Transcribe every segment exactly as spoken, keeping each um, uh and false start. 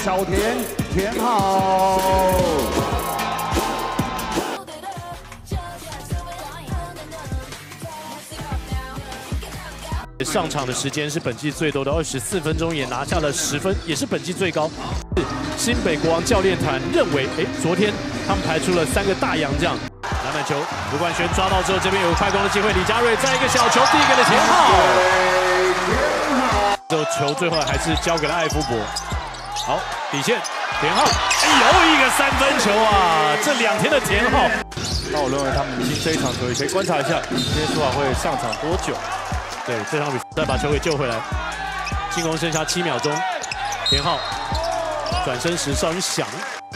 小田田浩。 上场的时间是本季最多的二十四分钟，也拿下了十分，也是本季最高。新北国王教练团认为，哎，昨天他们排出了三个大洋将。篮板球，卢冠轩抓到之后，这边有快攻的机会，李佳瑞再一个小球，第一个的田浩。之后球最后还是交给了艾夫伯。好，底线，田浩，又一个三分球啊！这两天的田浩。 那我认为他们已经这一场球也可以观察一下，今天苏华会上场多久。 对，这场比赛再把球给救回来，进攻剩下七秒钟，田浩转身时稍微响。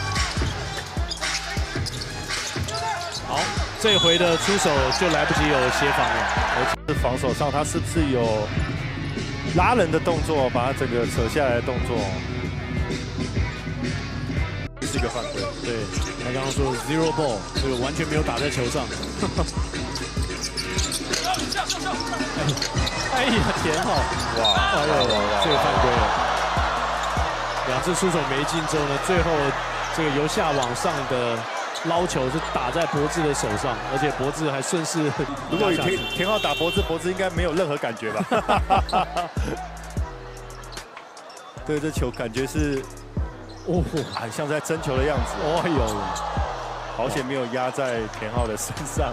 好，这回的出手就来不及有协防了， 而且防守上他是不是有拉人的动作，把他整个扯下来的动作，是一个犯规。 对，他刚刚说 zero ball， 这个完全没有打在球上。哎呀，田浩，哇，哎呦，这个犯规了。两次出手没进之后呢，最后这个由下往上的捞球是打在博智的手上，而且博智还顺势。 如果田田浩打博智，博智应该没有任何感觉吧？对，这球感觉是，哦，很像在争球的样子。 哦呦， 好险没有压在田浩的身上。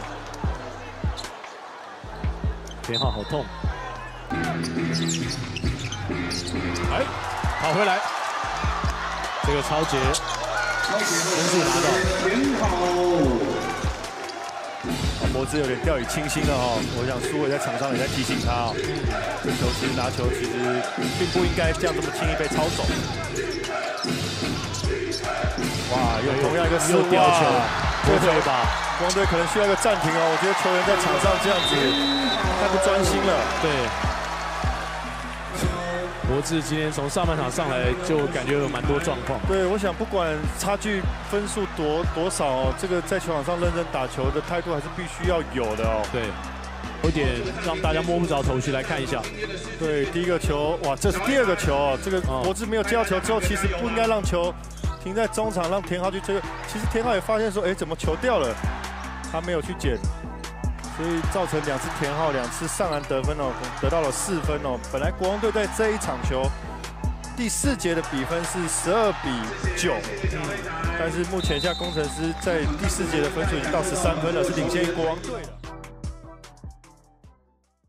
田浩好痛！哎，跑回来，这个超节分数拿到。 啊，博智有点掉以轻心了哦。我想苏伟在场上也在提醒他哦，这球其实拿球其实并不应该这样这么轻易被抄走。哇，又同样一个失误掉球， 这个对吧？ 国王队可能需要一个暂停哦，我觉得球员在场上这样子太不专心了。 对，博智今天从上半场上来就感觉有蛮多状况。 对，我想不管差距分数多多少哦，这个在球场上认真打球的态度还是必须要有的哦。 对，有点让大家摸不着头绪，来看一下。 对，第一个球，哇，这是第二个球哦，这个博智没有接到球之后，其实不应该让球停在中场，让田浩去追。其实田浩也发现说，哎，怎么球掉了？ 他没有去捡，所以造成两次田浩两次上篮得分哦，得到了四分哦。本来国王队在这一场球第四节的比分是十二比九，嗯，但是目前现在工程师在第四节的分数已经到十三分了，是领先于国王队了。